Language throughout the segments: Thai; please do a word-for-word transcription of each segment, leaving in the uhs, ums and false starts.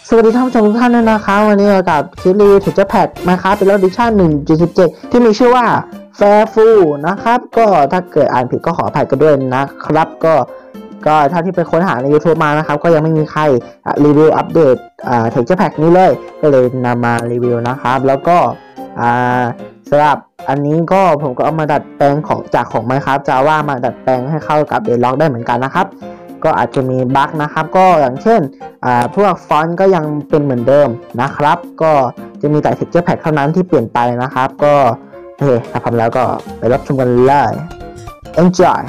สวัสดีท่านผู้ชมทุกท่านด้วยนะคะวันนี้กับคลิปรีวิว Texture Pack นะครับเป็น Edition หนึ่งจุดสิบเจ็ด ที่มีชื่อว่า Fairful นะครับก็ถ้าเกิดอ่านผิดก็ขออภัยกันด้วยนะครับก็ก็ถ้าที่ไปค้นหาใน YouTube มานะครับก็ยังไม่มีใครรีวิวอัปเดตอ่า Texture Pack นี้เลยก็เลยนำมารีวิวนะครับแล้วก็อ่าสำหรับอันนี้ก็ผมก็เอามาดัดแปลงของจากของ Minecraft Java มาดัดแปลงให้เข้ากับ Bedrock ได้เหมือนกันนะครับก็อาจจะมีบั๊กนะครับก็อย่างเช่นอ่าพวกฟอนต์ก็ยังเป็นเหมือนเดิมนะครับก็จะมีแต่ Texture Pack เท่านั้นที่เปลี่ยนไปนะครับก็โอเคถ้าพร้อมแล้วก็ไปรับชมกันเลย Enjoy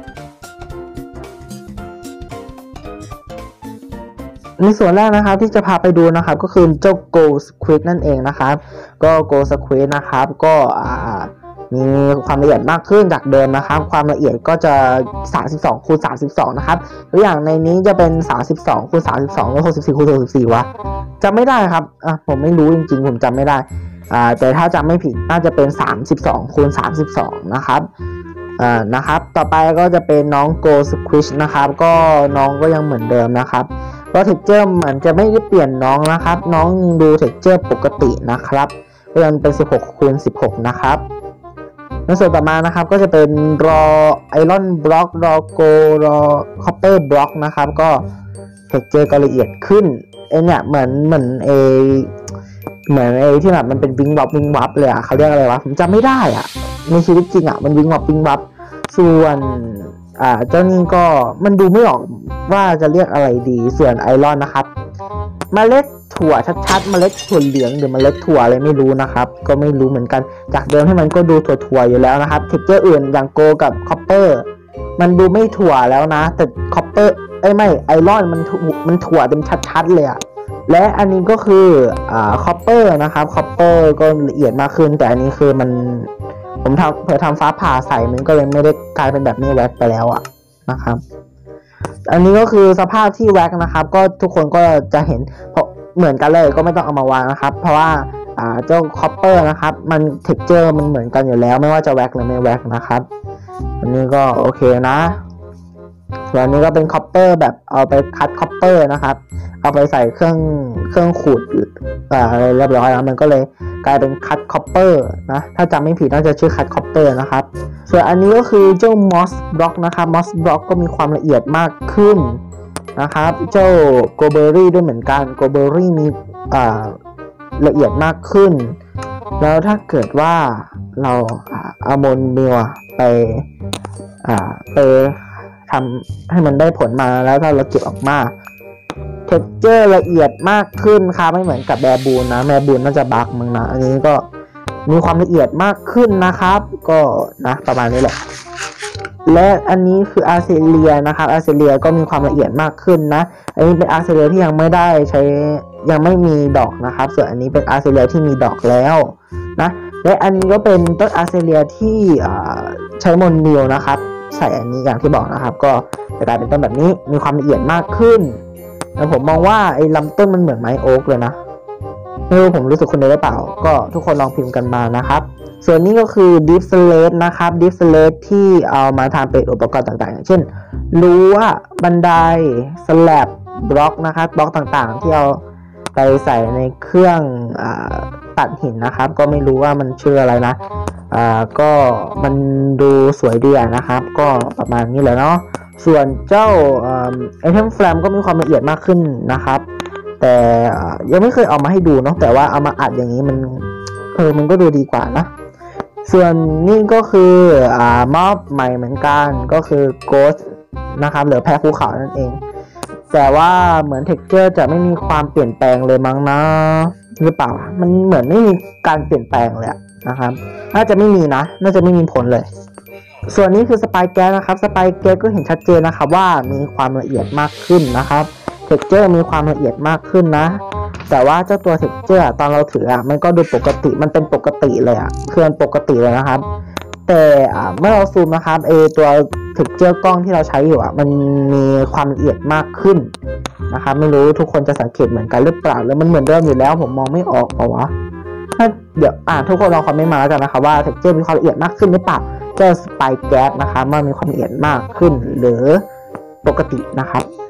ในส่วนแรกนะครับที่จะพาไปดูนะครับก็คือเจ้า Gold Squid นั่นเองนะครับก็ Gold Squid นะครับก็อ่ามีความละเอียดมากขึ้นจากเดิมนะครับความละเอียดก็จะสามสิบสองคูณสามสิบสองนะครับตัวอย่างในนี้จะเป็นสามสิบสองคูณสามสิบสองหรือหกสิบสี่คูณหกสิบสี่วะจำไม่ได้ครับอ่ะผมไม่รู้จริงๆผมจำไม่ได้อ่าแต่ถ้าจำไม่ผิดน่าจะเป็นสามสิบสองคูณสามสิบสองนะครับอ่านะครับต่อไปก็จะเป็นน้อง Gold Squish นะครับก็น้องก็ยังเหมือนเดิมนะครับก็ texture เหมือนจะไม่ได้เปลี่ยนน้องนะครับน้องดู texture ปกตินะครับก็ยังเป็นสิบหกคูณสิบหกนะครับในส่วนต่อมานะครับก็จะเป็นรอไอรอนบล็อกรอโกรอคอปเปอร์บล็อกนะครับก็เท็กเจอร์ก็ละเอียดขึ้นไอเนี่ยเหมือนเหมือนเอเหมือนไอที่แบบมันเป็นวิงวับวิงวับเลยอ่ะเขาเรียกอะไรวะผมจำไม่ได้อ่ะในชีวิตจริงอ่ะมันวิงวับวิงวับส่วนอ่าเจ้านี้ก็มันดูไม่ออกว่าจะเรียกอะไรดีส่วนไอรอนนะครับเมล็ดถั่วชัดๆเมล็ดถั่วเหลืองหรือเมล็ดถั่วอะไรไม่รู้นะครับก็ไม่รู้เหมือนกันจากเดิมให้มันก็ดูถั่วๆอยู่แล้วนะครับเท็กเจอร์อื่นอย่างโกกับคอปเปอร์มันดูไม่ถั่วแล้วนะแต่คอปเปอร์ไอ้ไม่ไอรอนมันมันถั่วเต็มชัดๆเลยอะและอันนี้ก็คืออ่าคอปเปอร์นะครับคอปเปอร์ก็ละเอียดมากขึ้นแต่อันนี้คือมันผมทำเผื่อทำฟ้าผ่าใส่มันก็เลยไม่ได้กลายเป็นแบบนี้แว็กไปแล้วอะนะครับอันนี้ก็คือสภาพที่แว็กนะครับก็ทุกคนก็จะเห็นเพราะเหมือนกันเลยก็ไม่ต้องเอามาวางนะครับเพราะว่าอ่าเจ้าคอปเปอร์นะครับมันเท็กเจอร์มันเหมือนกันอยู่แล้วไม่ว่าจะแว็กหรือไม่แว็กนะครับอันนี้ก็โอเคนะส่วนอันนี้ก็เป็นคอปเปอร์แบบเอาไปคัดคอปเปอร์นะครับเอาไปใส่เครื่องเครื่องขูดอ่าอะไรเรียบร้อยแล้วมันก็เลยกลายเป็นคัดคอปเปอร์นะถ้าจำไม่ผิดน่าจะชื่อคัดคอปเปอร์นะครับส่วนอันนี้ก็คือเจ้ามอสบล็อกนะครับมอสบล็อกก็มีความละเอียดมากขึ้นนะครับเจ้าโกเบอรี่ด้วยเหมือนกันโกเบอรี่มีอ่าละเอียดมากขึ้นแล้วถ้าเกิดว่าเราเอาโมนมิวไปอ่าไปทำให้มันได้ผลมาแล้วถ้าเราเก็บออกมาเท็กเจอร์ละเอียดมากขึ้นครับไม่เหมือนกับแบร์บูนนะแบร์บูนน่าจะบั๊กมึงนะอันนี้ก็มีความละเอียดมากขึ้นนะครับก็นะประมาณนี้แหละและอันนี้คืออาร์เซเลียนะครับอาร์เซเลียก็มีความละเอียดมากขึ้นนะอันนี้เป็นอาร์เซเลียที่ยังไม่ได้ใช้ยังไม่มีดอกนะครับส่วนอันนี้เป็นอาร์เซเลียที่มีดอกแล้วนะและอันนี้ก็เป็นต้นอาร์เซเลียที่ใช้มอนมิลนะครับใส่อันนี้อย่างที่บอกนะครับก็จะกลายเป็นต้นแบบนี้มีความละเอียดมากขึ้นแล้วผมมองว่าไอ้ลำต้นมันเหมือนไม้โอ๊กเลยนะไม่รู้ผมรู้สึกคนเดียวหรือเปล่าก็ทุกคนลองพิมพ์กันมานะครับส่วนนี้ก็คือ Deep Slate นะครับ Deep Slate ที่เอามาทำเป็นอุปกรณ์ต่างๆอย่างเช่นรั้วบันไดสแลบบล็อกนะครับบล็อกต่างๆที่เอาไปใส่ในเครื่องอ่าตัดหินนะครับก็ไม่รู้ว่ามันชื่ออะไรนะอ่าก็มันดูสวยดีนะครับก็ประมาณนี้เลยเนาะส่วนเจ้าไอเทมแฟลมก็มีความละเอียดมากขึ้นนะครับแต่ยังไม่เคยเอามาให้ดูเนาะแต่ว่าเอามาอัดอย่างนี้มันเออมันก็ดูดีกว่านะส่วนนี่ก็คืออ่ามอบใหม่เหมือนกันก็คือ Ghost นะครับหรือแพะภูเขานั่นเองแต่ว่าเหมือน texture จะไม่มีความเปลี่ยนแปลงเลยมั้งนะหรือเปล่ามันเหมือนไม่มีการเปลี่ยนแปลงเลยนะครับน่าจะไม่มีนะน่าจะไม่มีผลเลยส่วนนี้คือสไปแก๊สนะครับสไปแก๊สก็เห็นชัดเจนนะครับว่ามีความละเอียดมากขึ้นนะครับ texture มีความละเอียดมากขึ้นนะแต่ว่าเจ้าตัว texture ตอนเราถืออ่ะมันก็ดูปกติมันเป็นปกติเลยอ่ะคือมันปกติเลยนะครับแต่เมื่อเราซูมนะครับไอตัว texture กล้องที่เราใช้อยู่อ่ะมันมีความละเอียดมากขึ้นนะครับไม่รู้ทุกคนจะสังเกตเหมือนกันหรือเปล่าหรือมันเหมือนเดิมอยู่แล้วผมมองไม่ออกเปล่าวะถ้าเดี๋ยวอ่าทุกคนลองคอมเมนต์มาแล้วกันนะครับว่า texture มีความละเอียดมากขึ้นหรือเปล่าเจ้าสไปแก๊สนะครับมันมีความละเอียดมากขึ้นหรือปกตินะครับ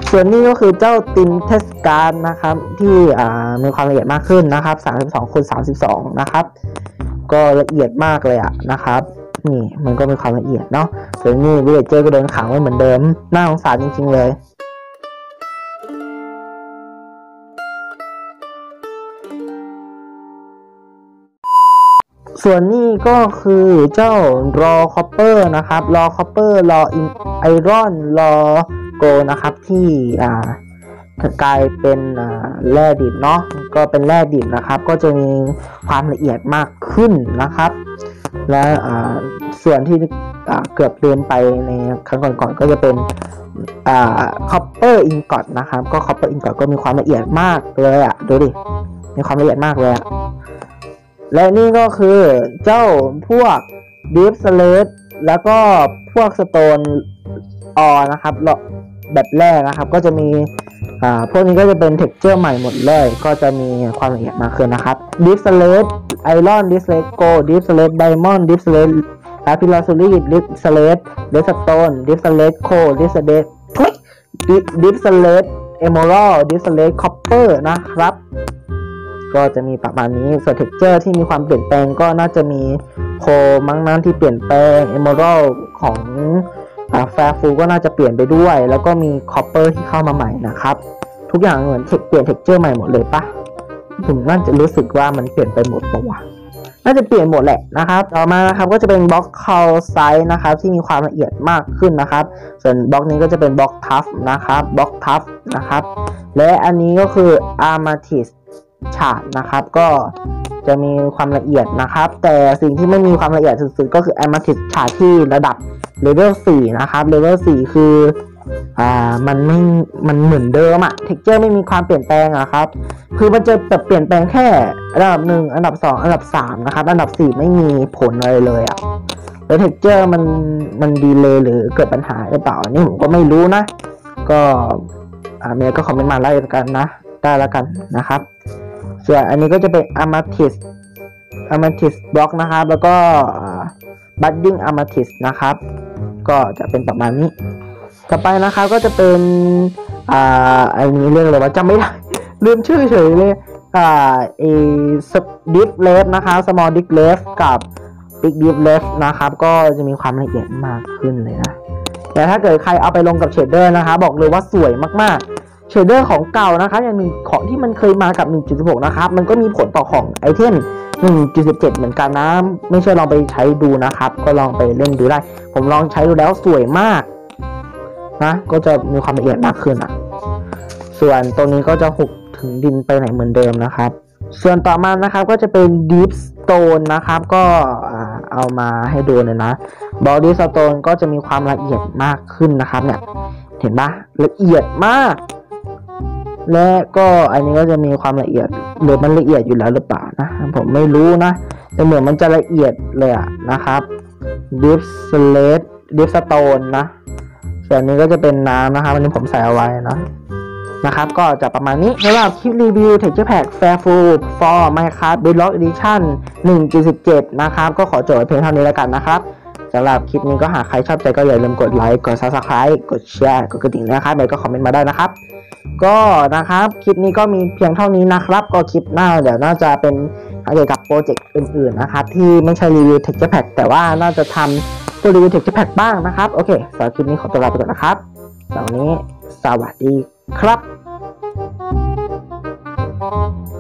ส่วนนี้ก็คือเจ้าตินเทสการนะครับที่มีความละเอียดมากขึ้นนะครับสามสิบสองคูณสามสิบสองนะครับก็ละเอียดมากเลยอะนะครับนี่มันก็มีความละเอียดเนาะส่วนนี้วิลเลจเจอร์ก็เดินขังไว้เหมือนเดิมน่าสงสารจริงๆเลยส่วนนี้ก็คือเจ้ารอคอปเปอร์นะครับรอคอปเปอร์รอไอรอนรอโกนะครับที่อ่ากลายเป็นแร่ดิบเนาะก็เป็นแร่ดิบนะครับก็จะมีความละเอียดมากขึ้นนะครับและส่วนที่เกือบลืมไปในครั้งก่อนๆก็จะเป็นคอปเปอร์อินกอตนะครับก็คอปเปอร์อินกอตก็มีความละเอียดมากเลยอ่ะดูดิมีความละเอียดมากเลยอ่ะและนี่ก็คือเจ้าพวกดิฟสเลตแล้วก็พวกสโตนออนะครับแบบแรกนะครับก็จะมีอ่าพวกนี้ก็จะเป็นเท็กเจอร์ใหม่หมดเลยก็จะมีความละเอียดมากขึ้นนะครับดิฟสเลตไอรอนดิฟสเลตโกดิฟสเลตไดมอนด์ดิฟสเลตลาพิลาซูริดิฟสเลตเดสโตนดิฟสเลตโคดิฟสเลตดิฟสเลตเอเมอรัลดิฟสเลตคอปเปอร์นะครับก็จะมีประมาณนี้ส่วนเท็กเจอร์ที่มีความเปลี่ยนแปลงก็น่าจะมีโคมั้งนั้นที่เปลี่ยนแปลงเอเมอรัลของแฟร์ฟูก็น่าจะเปลี่ยนไปด้วยแล้วก็มีคอปเปอร์ที่เข้ามาใหม่นะครับทุกอย่างเหมือนเปลี่ยนเท็กเจอร์ใหม่หมดเลยปะผมน่าจะรู้สึกว่ามันเปลี่ยนไปหมดปะวะน่าจะเปลี่ยนหมดแหละนะครับต่อมานะครับก็จะเป็นบล็อกคาลไซด์นะครับที่มีความละเอียดมากขึ้นนะครับส่วนบล็อกนี้ก็จะเป็นบล็อกทัฟนะครับบล็อกทัฟนะครับและอันนี้ก็คืออาร์มาทิสฉาดนะครับก็จะมีความละเอียดนะครับแต่สิ่งที่ไม่มีความละเอียดสุดๆก็คืออาร์มาทิสฉาดที่ระดับเลเวลสี่นะครับเลเวลสี่คืออ่ามันไม่มันเหมือนเดิมอะเท็กเจอร์ไม่มีความเปลี่ยนแปลงอะครับคือมันจะแบบเปลี่ยนแปลงแค่อันดับหนึ่งอันดับสองอันดับสามนะครับอันดับสี่ไม่มีผลอะไรเลยอะแล้วเท็กเจอร์มันมันดีเลย์หรือเกิดปัญหาหรือเปล่านี่ผมก็ไม่รู้นะก็อ่าเมย์ก็คอมเมนต์มาได้แล้วกันนะได้แล้วกันนะครับส่วนอันนี้ก็จะเป็น Amethyst Amethyst Block นะครับแล้วก็ Budding Amethyst นะครับก็จะเป็นประมาณนี้ต่อไปนะครับก็จะเป็นอ่าอันนี้เรื่องอะไรวะจำไม่ได้ลืมชื่อเฉยเลยอ่าเอ Deep Left นะครับ Small Deep Left กับ Big Deep Left นะครับก็จะมีความละเอียดมากขึ้นเลยนะแต่ถ้าเกิดใครเอาไปลงกับเชดเดอร์นะคะบอกเลยว่าสวยมากๆเชดเดอร์ของเก่านะคะอย่างหนึ่งของที่มันเคยมากับ หนึ่งจุดสิบหก นะครับมันก็มีผลต่อของไอเทม หนึ่งจุดสิบเจ็ด เหมือนกันนะไม่เชื่อลองไปใช้ดูนะครับก็ลองไปเล่นดูได้ผมลองใช้ดูแล้วสวยมากนะก็จะมีความละเอียดมากขึ้นอ่ะส่วนตรงนี้ก็จะหุบถึงดินไปไหนเหมือนเดิมนะครับส่วนต่อมานะครับก็จะเป็น Deep Stone นะครับก็เอามาให้ดูเลยนะ Body Stone ก็จะมีความละเอียดมากขึ้นนะครับเนี่ยเห็นปะละเอียดมากและก็อันนี้ก็จะมีความละเอียดหรือมันละเอียดอยู่แล้วหรือเปล่านะผมไม่รู้นะแต่เหมือนมันจะละเอียดเลยอะนะครับ Deep Slate Deep Stone นะส่วนนี้ก็จะเป็นน้ำนะครับวันนี้ผมใส่เอาไว้นะนะครับก็จะประมาณนี้สำหรับคลิปรีวิว Texture Pack Fairfull for Minecraft Bedrock Edition หนึ่งจุดสิบเจ็ด นะครับก็ขอจบเพียงเท่านี้แล้วกันนะครับสำหรับคลิปนี้ก็หากใครชอบใจก็อย่าลืมกดไลค์กด Subscribe กดแชร์กดกระดิ่งนะครับแล้วก็คอมเมนต์มาได้นะครับก็นะครับคลิปนี้ก็มีเพียงเท่านี้นะครับก็คลิปหน้าเดี๋ยวน่าจะเป็นเกี่ยวกับโปรเจกต์อื่นๆนะครับที่ไม่ใช่รีวิว Texture Pack แต่ว่าน่าจะทำตัวรีวิว Texture Pack บ้างนะครับโอเคสำหรับคลิปนี้ขอตัวลาไปก่อนนะครับสำหรับวันนี้สวัสดีครับ